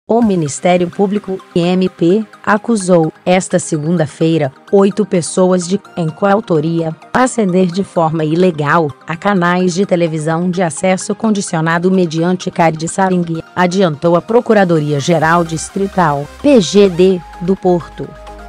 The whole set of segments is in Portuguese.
O Ministério Público, MP, acusou, esta segunda-feira, 8 pessoas de, em coautoria, aceder de forma ilegal a canais de televisão de acesso condicionado mediante crowdfunding, adiantou a Procuradoria-Geral Distrital, PGD, do Porto.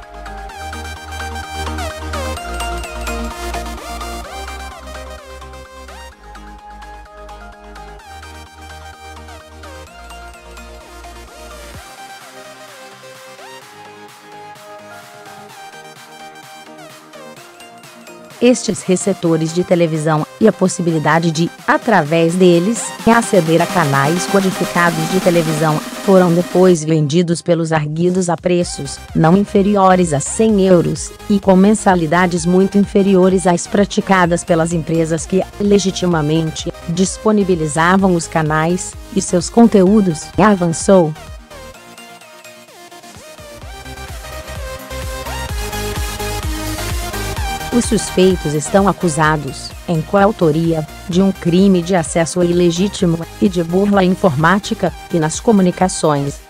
Estes receptores de televisão, e a possibilidade de, através deles, aceder a canais codificados de televisão, foram depois vendidos pelos arguidos a preços não inferiores a €100, e com mensalidades muito inferiores às praticadas pelas empresas que, legitimamente, disponibilizavam os canais e seus conteúdos, avançou. Os suspeitos estão acusados, em coautoria, de um crime de acesso ilegítimo e de burla informática e nas comunicações.